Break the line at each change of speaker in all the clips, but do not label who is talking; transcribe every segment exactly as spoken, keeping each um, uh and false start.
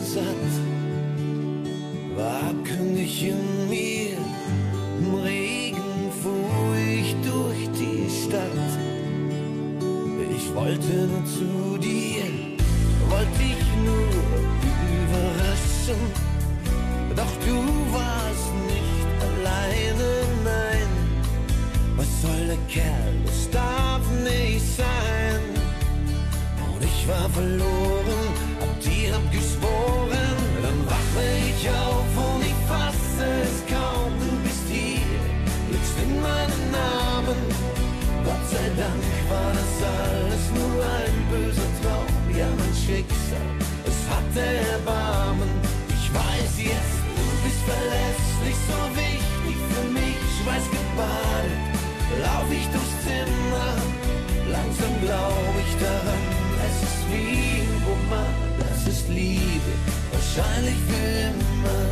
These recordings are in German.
satt, war abgründig in mir. Im Regen fuhr ich durch die Stadt. Ich wollte nur zu dir, wollte ich nur überraschen. Doch du warst nicht alleine, nein. Was soll der Kerl, das darf nicht sein. Und ich war verloren, hab dir abgeschworen. Dann wache ich auf und ich fasse es kaum. Du bist hier, blickst in meinen Namen. Gott sei Dank war das alles nur ein böser Traum. Ja, mein Schicksal, es hatte Erbarmen. Ich weiß jetzt, du bist verlässlich, so wichtig für mich. Schweißgebadet lauf ich durchs Zimmer. Langsam glaub ich daran, es ist wie ein Roman. Das ist Liebe, wahrscheinlich für immer.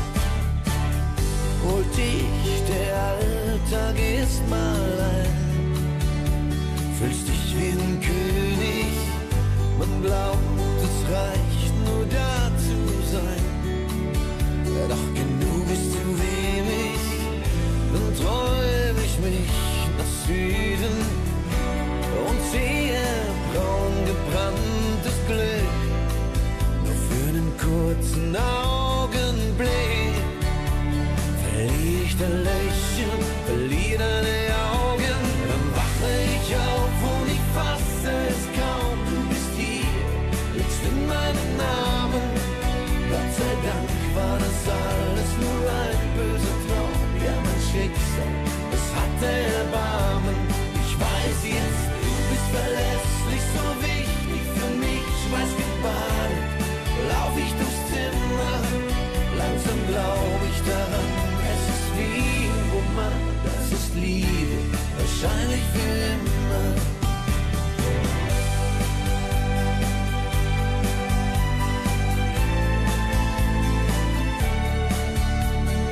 Holt dich, der Alltag ist mal ein. Fühlst dich wie ein König, man glaubt, es reicht nur da zu sein. Ja, doch genug ist zu wenig, dann träum ich mich nach Süden und sehe braun gebranntes Glück. Nur für einen kurzen Augenblick verliere ich dein Lächeln, verliere deine Augen. Dann wache ich auf und ich fasse es kaum. Du bist hier, blickst in meinen Namen. Gott sei Dank war das alles nur ein böser Traum. Ja, mein Schicksal, es hatte Erbarmen. Ich weiß jetzt, du bist verlässlich, so wichtig für mich. Schweißgebadet lauf ich durchs Zimmer. Langsam glaub ich daran, es ist wie ein Roman. Das ist Liebe, wahrscheinlich für immer.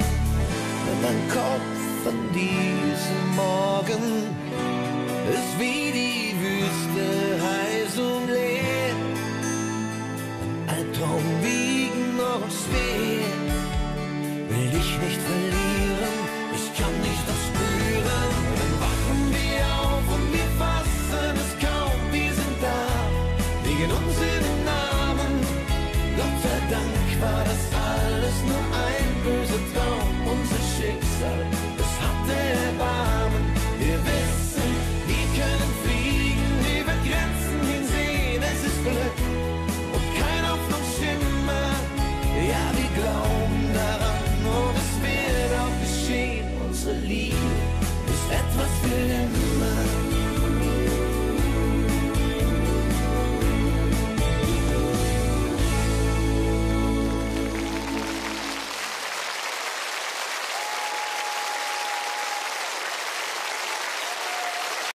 Mein Kopf an diesem Morgen ist wie